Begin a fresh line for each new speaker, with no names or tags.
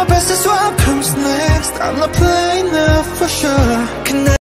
best is what comes next. I'm not playing now for sure. Can I